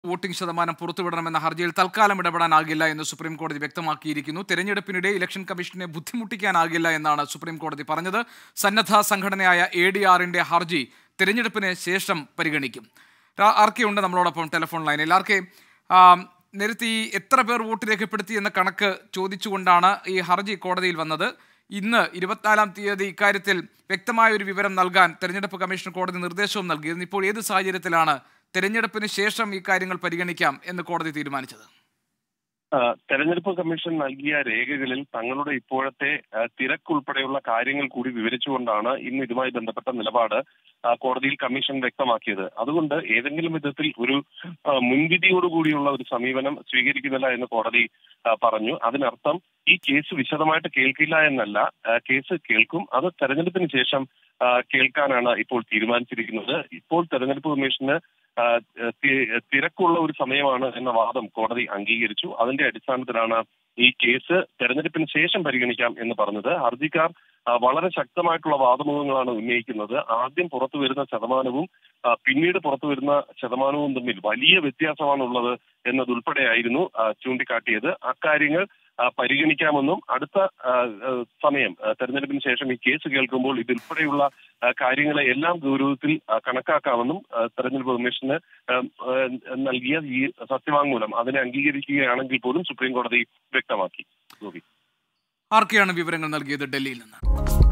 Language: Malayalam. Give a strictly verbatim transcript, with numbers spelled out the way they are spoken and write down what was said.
വോട്ടിംഗ് ശതമാനം പുറത്തുവിടണമെന്ന ഹർജിയിൽ തൽക്കാലം ഇടപെടാനാകില്ല എന്ന് സുപ്രീം കോടതി വ്യക്തമാക്കിയിരിക്കുന്നു. തെരഞ്ഞെടുപ്പിനിടെ ഇലക്ഷൻ കമ്മീഷനെ ബുദ്ധിമുട്ടിക്കാനാകില്ല എന്നാണ് സുപ്രീം കോടതി പറഞ്ഞത്. സന്നദ്ധ സംഘടനയായ എ ഡി ആറിന്റെ ഹർജി തെരഞ്ഞെടുപ്പിന് ശേഷം പരിഗണിക്കും. ആർ കെ ഉണ്ട് നമ്മളോടൊപ്പം ടെലിഫോൺ ലൈനിൽ. ആർ കെ, നേരത്തെ ഈ എത്ര പേർ വോട്ട് രേഖപ്പെടുത്തി എന്ന കണക്ക് ചോദിച്ചുകൊണ്ടാണ് ഈ ഹർജി കോടതിയിൽ വന്നത്. ഇന്ന് ഇരുപത്തിനാലാം തീയതി ഇക്കാര്യത്തിൽ വ്യക്തമായ ഒരു വിവരം നൽകാൻ തെരഞ്ഞെടുപ്പ് കമ്മീഷൻ കോടതി നിർദ്ദേശവും നൽകിയിരുന്നു. ഇപ്പോൾ ഏത് സാഹചര്യത്തിലാണ് തെരഞ്ഞെടുപ്പിന് ശേഷം ഈ കാര്യങ്ങൾ പരിഗണിക്കാം എന്ന് കോടതി തീരുമാനിച്ചത്? തെരഞ്ഞെടുപ്പ് കമ്മീഷൻ നൽകിയ രേഖകളിൽ തങ്ങളുടെ ഇപ്പോഴത്തെ തിരക്കുൾപ്പെടെയുള്ള കാര്യങ്ങൾ കൂടി വിവരിച്ചുകൊണ്ടാണ് ഇന്ന് ഇതുമായി ബന്ധപ്പെട്ട നിലപാട് കോടതിയിൽ കമ്മീഷൻ വ്യക്തമാക്കിയത്. അതുകൊണ്ട് ഏതെങ്കിലും വിധത്തിൽ ഒരു മുൻവിധിയോടുകൂടിയുള്ള ഒരു സമീപനം സ്വീകരിക്കുന്നില്ല എന്ന് കോടതി പറഞ്ഞു. അതിനർത്ഥം ഈ കേസ് വിശദമായിട്ട് കേൾക്കില്ല എന്നല്ല, കേസ് കേൾക്കും. അത് തെരഞ്ഞെടുപ്പിന് ശേഷം കേൾക്കാനാണ് ഇപ്പോൾ തീരുമാനിച്ചിരിക്കുന്നത്. ഇപ്പോൾ തെരഞ്ഞെടുപ്പ് കമ്മീഷന് തിരക്കുള്ള ഒരു സമയമാണ് എന്ന വാദം കോടതി അംഗീകരിച്ചു. അതിന്റെ അടിസ്ഥാനത്തിലാണ് ഈ കേസ് തെരഞ്ഞെടുപ്പിന് ശേഷം പരിഗണിക്കാം എന്ന് പറഞ്ഞത്. ഹർജിക്കാർ വളരെ ശക്തമായിട്ടുള്ള വാദമുഖങ്ങളാണ് ഉന്നയിക്കുന്നത്. ആദ്യം പുറത്തു വരുന്ന ശതമാനവും പിന്നീട് പുറത്തു വരുന്ന ശതമാനവും തമ്മിൽ വലിയ വ്യത്യാസമാണുള്ളത് എന്നതുൾപ്പെടെയായിരുന്നു ചൂണ്ടിക്കാട്ടിയത്. അക്കാര്യങ്ങൾ പരിഗണിക്കാമെന്നും അടുത്ത സമയം തെരഞ്ഞെടുപ്പിന് ശേഷം ഈ കേസ് കേൾക്കുമ്പോൾ ഇതുൾപ്പെടെയുള്ള കാര്യങ്ങളെ എല്ലാം ഗൗരവത്തിൽ കണക്കാക്കാമെന്നും തെരഞ്ഞെടുപ്പ് കമ്മീഷന് നൽകിയ ഈ സത്യവാങ്മൂലം അതിനെ അംഗീകരിക്കുകയാണെങ്കിൽ പോലും സുപ്രീം കോടതി വ്യക്തമാക്കി. ആർക്കെയാണ് വിവരങ്ങൾ നൽകിയത് ഡൽഹിയിൽ നിന്ന്?